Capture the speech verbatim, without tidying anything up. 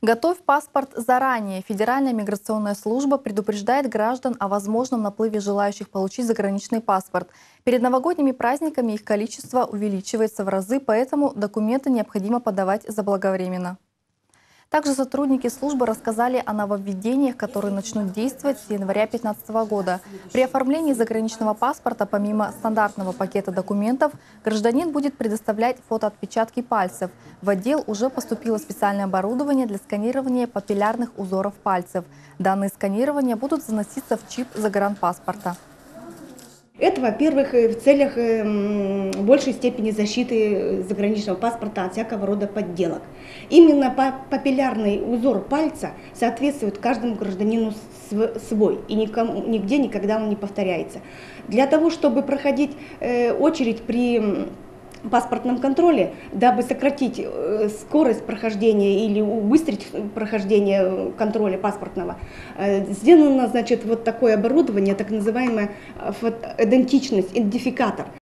Готовь паспорт заранее. Федеральная миграционная служба предупреждает граждан о возможном наплыве желающих получить заграничный паспорт. Перед новогодними праздниками их количество увеличивается в разы, поэтому документы необходимо подавать заблаговременно. Также сотрудники службы рассказали о нововведениях, которые начнут действовать с января две тысячи пятнадцатого года. При оформлении заграничного паспорта, помимо стандартного пакета документов, гражданин будет предоставлять фотоотпечатки пальцев. В отдел уже поступило специальное оборудование для сканирования папиллярных узоров пальцев. Данные сканирования будут заноситься в чип загранпаспорта. Это, во-первых, в целях большей степени защиты заграничного паспорта от всякого рода подделок. Именно папиллярный узор пальца соответствует каждому гражданину свой, и никому, нигде никогда он не повторяется. Для того, чтобы проходить очередь при паспортном контроле, дабы сократить скорость прохождения или убыстрить прохождение контроля паспортного, сделано, значит, вот такое оборудование, так называемое идентичность, идентификатор.